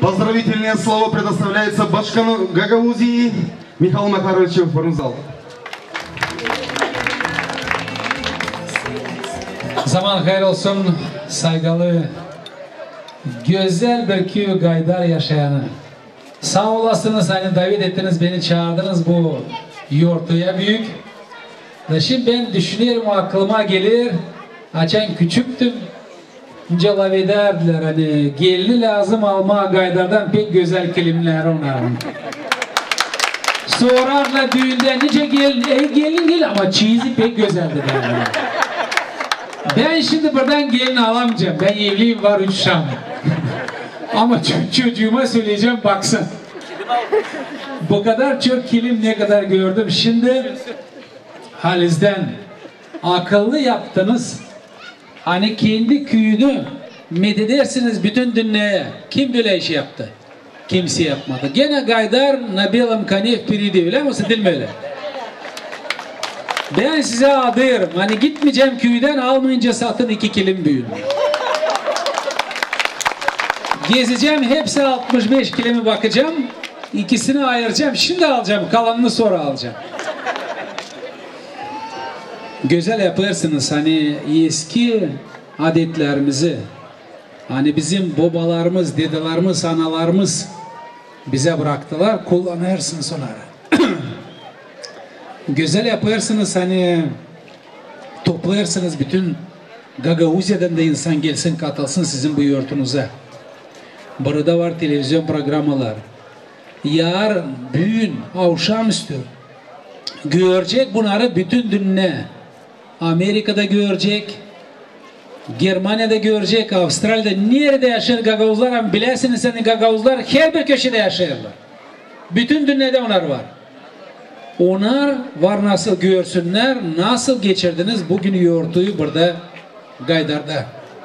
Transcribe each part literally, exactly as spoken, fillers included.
Поздравительное слово предоставляется Башкану Гагаузии Михаилу Макаровичу Фарунзалу. Zaman hayır olsun saygılı, güzel bir köy gaydar yaşayanı. Sağ olasınız, hani davet ettiniz, beni çağırdınız bu yortuya büyük. Ve şimdi ben düşünüyorum, aklıma gelir, açan küçüktüm. Önce laf ederdiler, hani gelini lazım alma gaydardan pek güzel kelimler onların. Sorarlar düğünde, nice gelin, e gelin gel ama çiğzi pek güzeldi derler. Ben şimdi buradan gelin alamayacağım. Ben evliyim, var üç şam. Ama çocuğuma söyleyeceğim, baksın. Bu kadar çok kilim ne kadar gördüm. Şimdi Haliz'den akıllı yaptınız. Hani kendi köyünü mededersiniz bütün dünyaya. Kim böyle iş yaptı? Kimse yapmadı. Gene Gaydar Nabilam Kanef biriydi, biliyor musun? Değil mi öyle? Ben size adayırım. Hani gitmeyeceğim köyden, almayınca satın iki kilim büyün. Gezeceğim, hepsi altmış beş kilimi bakacağım. İkisini ayıracağım. Şimdi alacağım, kalanını sonra alacağım. Güzel yaparsınız hani eski adetlerimizi. Hani bizim babalarımız, dedelerimiz, analarımız bize bıraktılar. Kullanırsın sonra. Güzel yaparsınız hani, toplarsınız bütün Gagauzya'dan da insan gelsin, katılsın sizin bu yurtunuza. Burada var televizyon programılar. Yar, büyün, akşamüstü görecek bunları bütün dünya. Amerika'da görecek, Germanya'da görecek, Avustralya'da, nerede yaşar Gagauzlar, ama bilesiniz hani Gagauzlar her bir köşede yaşarlar. Bütün dünyada onlar var. Onlar var, nasıl görsünler, nasıl geçirdiniz bugün yurtuyu burada Gaydar'da.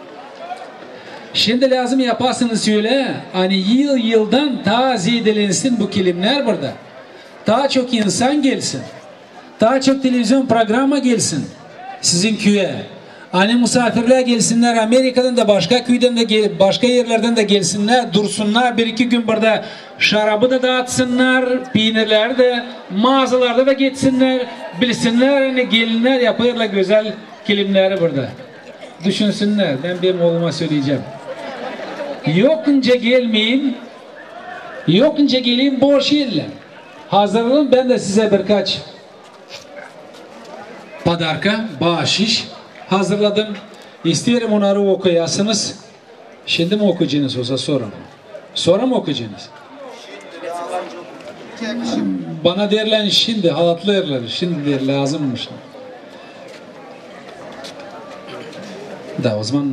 Şimdi lazım yapasınız öyle, hani yıl yıldan daha zedelensin bu kilimler burada. Daha çok insan gelsin. Daha çok televizyon programı gelsin sizin köye. Hani misafirler gelsinler, Amerika'dan da başka köyden de başka yerlerden de gelsinler, dursunlar, bir iki gün burada şarabı da dağıtsınlar, peynirler de mağazalarda da geçsinler, bilsinler hani gelinler yaparlar güzel kilimleri burada. Düşünsünler, ben benim oğluma söyleyeceğim. Yokunca gelmeyin, yokunca geleyim boş yerler. Hazırlanın, ben de size birkaç padarka, bahşiş hazırladım. İsterim onları okuyasınız. Şimdi mi okuyacaksınız olsa sonra mı? Sonra mı okuyacaksınız? Bana derler şimdi, halatlı derler. Şimdi der, lazımmış. Da o zaman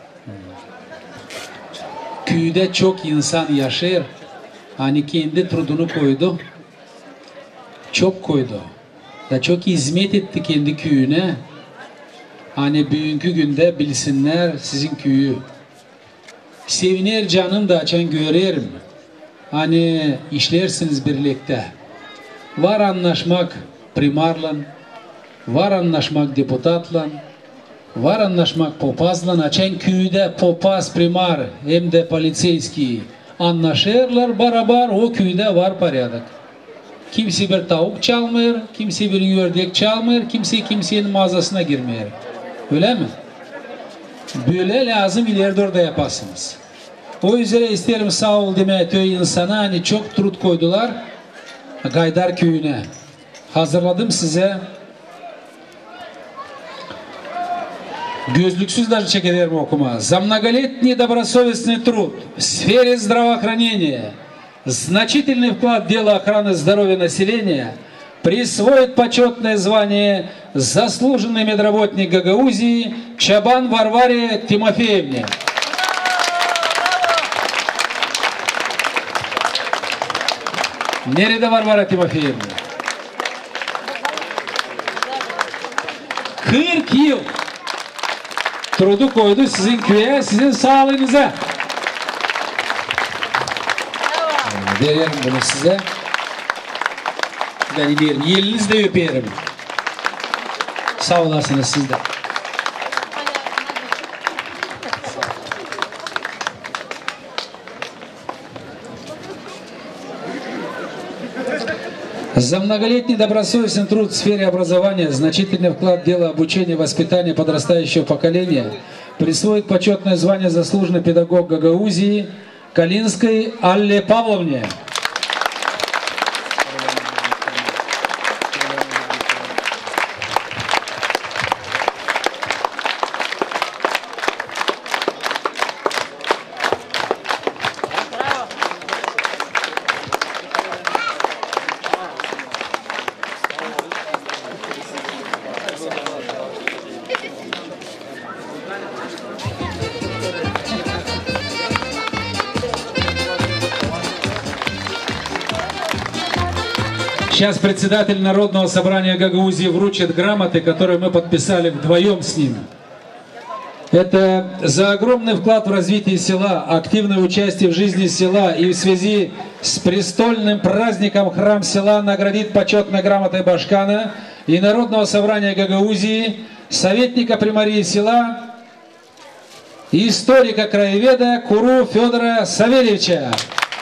köyde çok insan yaşar. Hani kendi trudunu koydu. Çok koydu. Da çok hizmet etti kendi köyüne. Hani bugünkü günde bilsinler sizin köyü. Seviner canım da açan görerim. Hani işlersiniz birlikte. Var anlaşmak primarla, var anlaşmak deputatla, var anlaşmak popazla. Açan köyde popaz, primar hem de poliseyski anlaşırlar beraber, o köyde var порядок. Kimse bir tavuk çalmıyor, kimse bir ördek çalmıyor, kimse kimsenin mağazasına girmiyor. Öyle mi? Böyle lazım, ileride orada yapasınız. O yüzden isterim sağ ol demeye töy insana, hani çok trud koydular Gaydar köyüne. Hazırladım size. Gözlüksüz даже çekederim okuma. За многолетний добросовестный труд в сфере здравоохранения, значительный вклад в дело охраны здоровья населения присвоит почетное звание заслуженный медработник Гагаузии Чабан Варваре Тимофеевне. Nerede Varvara Timofeyevna? kırk yıl trudu koydu sizin köye, sizin sağlığınıza. Veririm bunu size. Ben ilerim. Yelinizle öperim. Sağ olasınız siz de. За многолетний добросовестный труд в сфере образования, значительный вклад в дело обучения и воспитания подрастающего поколения присвоит почетное звание заслуженный педагог Гагаузии Калинской Алле Павловне. Сейчас председатель Народного собрания Гагаузии вручит грамоты, которые мы подписали вдвоем с ним. Это за огромный вклад в развитие села, активное участие в жизни села и в связи с престольным праздником храм села наградит почетной грамотой Башкана и Народного собрания Гагаузии, советника примарии села и историка-краеведа Куру Федора Савельевича.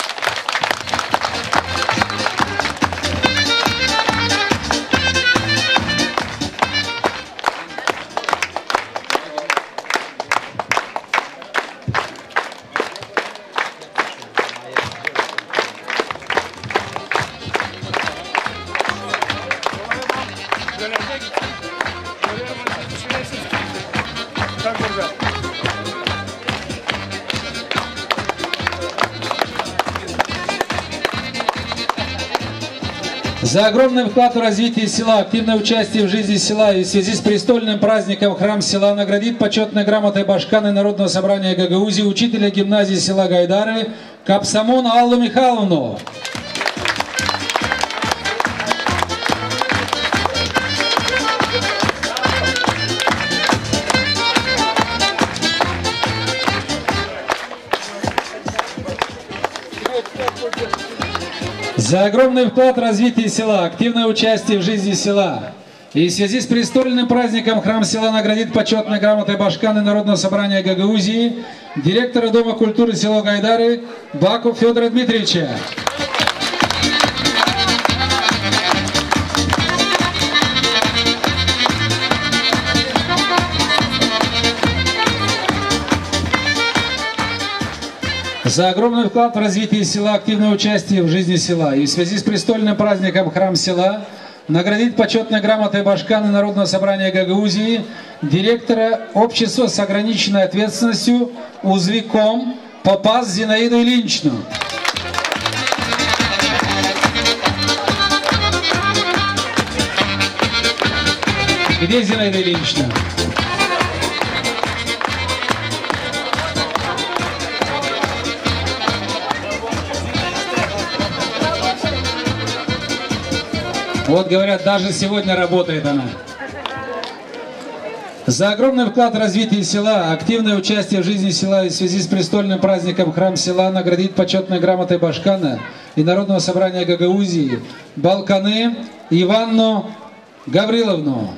За огромный вклад в развитие села, активное участие в жизни села и в связи с престольным праздником храм села наградит почетной грамотой Башкана Народного собрания Гагаузии учителя гимназии села Гайдары Капсамон Аллу Михайловну. За огромный вклад в развитие села, активное участие в жизни села и в связи с престольным праздником храм села наградит почетной грамотой Башкана Народного собрания Гагаузии директора Дома культуры села Гайдары Баку Федора Дмитриевича. За огромный вклад в развитие села, активное участие в жизни села и в связи с престольным праздником храм села наградит почетной грамотой Башкана Народного собрания Гагаузии директора общества с ограниченной ответственностью Узвиком Попаз Зинаиду Ильиничну. Где Зинаида Ильинична? Вот говорят, даже сегодня работает она. За огромный вклад в развитие села, активное участие в жизни села и в связи с престольным праздником храм села наградит почетной грамотой Башкана и Народного собрания Гагаузии Балканы Иванну Гавриловну.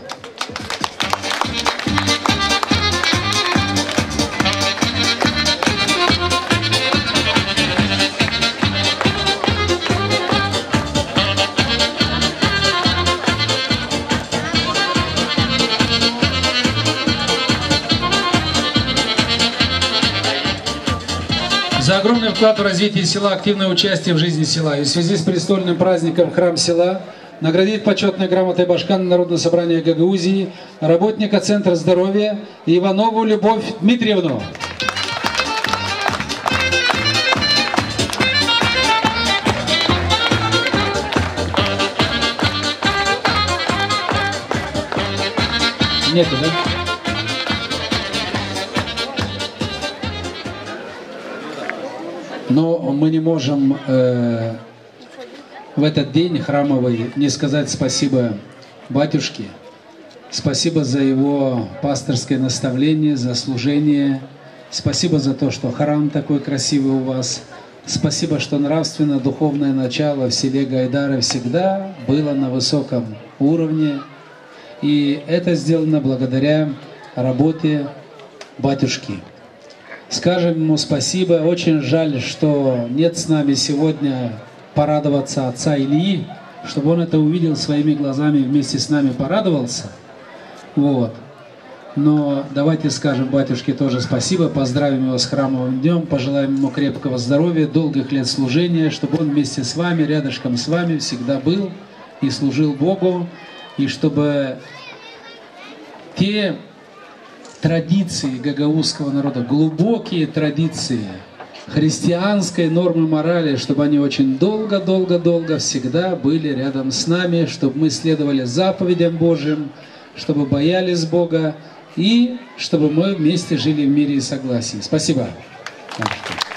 За огромный вклад в развитие села, активное участие в жизни села и в связи с престольным праздником храм села наградит почетной грамотой Башкана Народного собрания Гагаузии работника Центра здоровья Иванову Любовь Дмитриевну. Нету, да? Но мы не можем э, в этот день храмовый не сказать спасибо батюшке, спасибо за его пасторское наставление, за служение, спасибо за то, что храм такой красивый у вас, спасибо, что нравственно-духовное начало в селе Гайдары всегда было на высоком уровне, и это сделано благодаря работе батюшки. Скажем ему спасибо. Очень жаль, что нет с нами сегодня порадоваться отца Ильи, чтобы он это увидел своими глазами, вместе с нами порадовался. Вот. Но давайте скажем батюшке тоже спасибо, поздравим его с храмовым днем, пожелаем ему крепкого здоровья, долгих лет служения, чтобы он вместе с вами, рядышком с вами всегда был и служил Богу, и чтобы те традиции гагаузского народа, глубокие традиции христианской нормы морали, чтобы они очень долго-долго-долго всегда были рядом с нами, чтобы мы следовали заповедям Божьим, чтобы боялись Бога, и чтобы мы вместе жили в мире и согласии. Спасибо.